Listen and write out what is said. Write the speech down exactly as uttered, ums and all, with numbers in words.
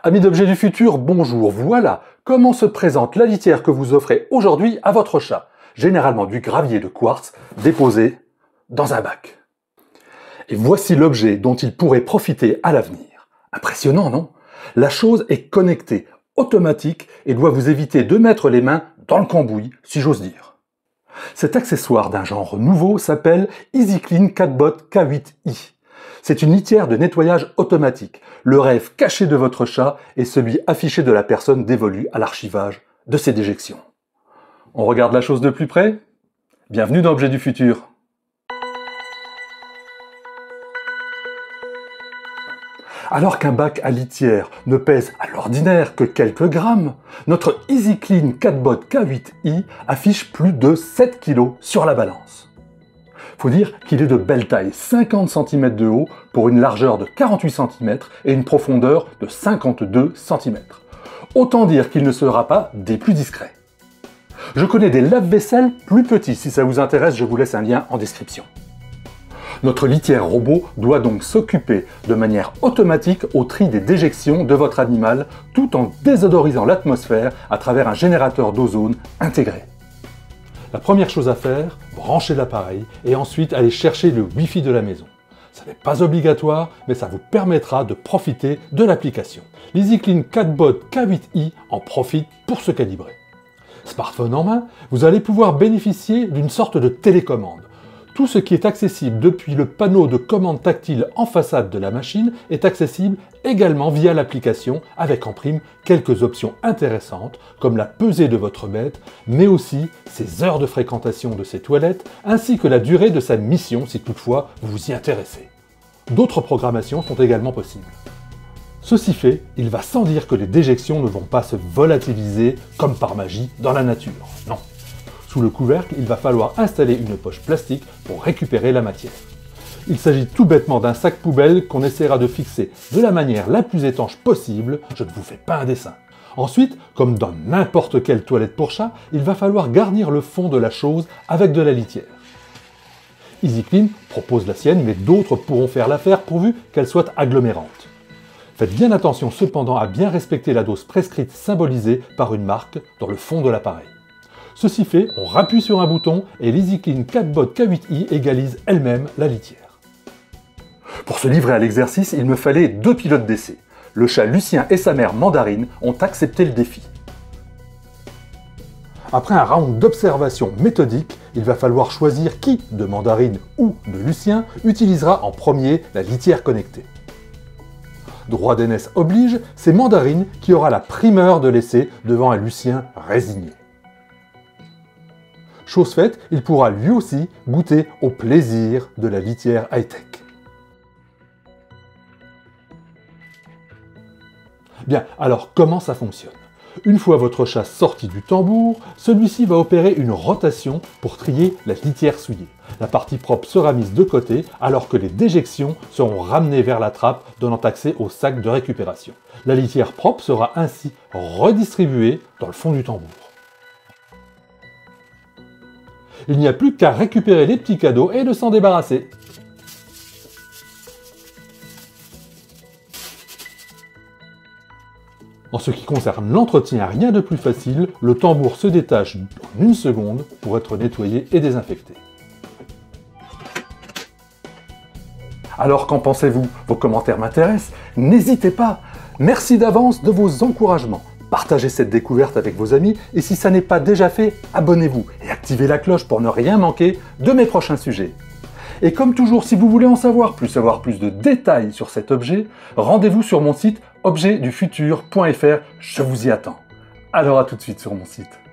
Amis d'Objets du Futur, bonjour. Voilà comment se présente la litière que vous offrez aujourd'hui à votre chat. Généralement du gravier de quartz déposé dans un bac. Et voici l'objet dont il pourrait profiter à l'avenir. Impressionnant, non? La chose est connectée, automatique et doit vous éviter de mettre les mains dans le cambouis, si j'ose dire. Cet accessoire d'un genre nouveau s'appelle EasyClean CatBot K huit i. C'est une litière de nettoyage automatique, le rêve caché de votre chat et celui affiché de la personne dévolue à l'archivage de ses déjections. On regarde la chose de plus près? Bienvenue dans Objets du Futur. Alors qu'un bac à litière ne pèse à l'ordinaire que quelques grammes, notre EasyClean CatBot K huit i affiche plus de sept kilos sur la balance. Faut dire qu'il est de belle taille, cinquante centimètres de haut pour une largeur de quarante-huit centimètres et une profondeur de cinquante-deux centimètres. Autant dire qu'il ne sera pas des plus discrets. Je connais des lave-vaisselle plus petits, si ça vous intéresse, je vous laisse un lien en description. Notre litière robot doit donc s'occuper de manière automatique au tri des déjections de votre animal tout en désodorisant l'atmosphère à travers un générateur d'ozone intégré. La première chose à faire, brancher l'appareil et ensuite aller chercher le Wi-Fi de la maison. Ça n'est pas obligatoire, mais ça vous permettra de profiter de l'application. L'EasyClean CatBot K huit i en profite pour se calibrer. Smartphone en main, vous allez pouvoir bénéficier d'une sorte de télécommande. Tout ce qui est accessible depuis le panneau de commande tactile en façade de la machine est accessible également via l'application avec en prime quelques options intéressantes comme la pesée de votre bête, mais aussi ses heures de fréquentation de ses toilettes ainsi que la durée de sa mission si toutefois vous vous y intéressez. D'autres programmations sont également possibles. Ceci fait, il va sans dire que les déjections ne vont pas se volatiliser comme par magie dans la nature, non. Sous le couvercle, il va falloir installer une poche plastique pour récupérer la matière. Il s'agit tout bêtement d'un sac poubelle qu'on essaiera de fixer de la manière la plus étanche possible, je ne vous fais pas un dessin. Ensuite, comme dans n'importe quelle toilette pour chat, il va falloir garnir le fond de la chose avec de la litière. EasyClean propose la sienne, mais d'autres pourront faire l'affaire pourvu qu'elle soit agglomérante. Faites bien attention cependant à bien respecter la dose prescrite symbolisée par une marque dans le fond de l'appareil. Ceci fait, on rappuie sur un bouton et l'EasyClean CatBot K huit i égalise elle-même la litière. Pour se livrer à l'exercice, il me fallait deux pilotes d'essai. Le chat Lucien et sa mère Mandarine ont accepté le défi. Après un round d'observation méthodique, il va falloir choisir qui, de Mandarine ou de Lucien, utilisera en premier la litière connectée. Droit d'aînesse oblige, c'est Mandarine qui aura la primeur de l'essai devant un Lucien résigné. Chose faite, il pourra lui aussi goûter au plaisir de la litière high-tech. Bien, alors comment ça fonctionne? Une fois votre chat sorti du tambour, celui-ci va opérer une rotation pour trier la litière souillée. La partie propre sera mise de côté alors que les déjections seront ramenées vers la trappe donnant accès au sac de récupération. La litière propre sera ainsi redistribuée dans le fond du tambour. Il n'y a plus qu'à récupérer les petits cadeaux et de s'en débarrasser. En ce qui concerne l'entretien, rien de plus facile, le tambour se détache en une seconde pour être nettoyé et désinfecté. Alors qu'en pensez-vous? Vos commentaires m'intéressent. N'hésitez pas. Merci d'avance de vos encouragements. Partagez cette découverte avec vos amis et si ça n'est pas déjà fait, abonnez-vous et activez la cloche pour ne rien manquer de mes prochains sujets. Et comme toujours, si vous voulez en savoir plus, avoir plus de détails sur cet objet, rendez-vous sur mon site objet du futur point F R, je vous y attends. Alors à tout de suite sur mon site.